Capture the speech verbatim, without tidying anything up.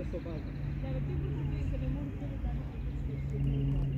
sto palco. Claro, ¿qué? Porque se le muere usted de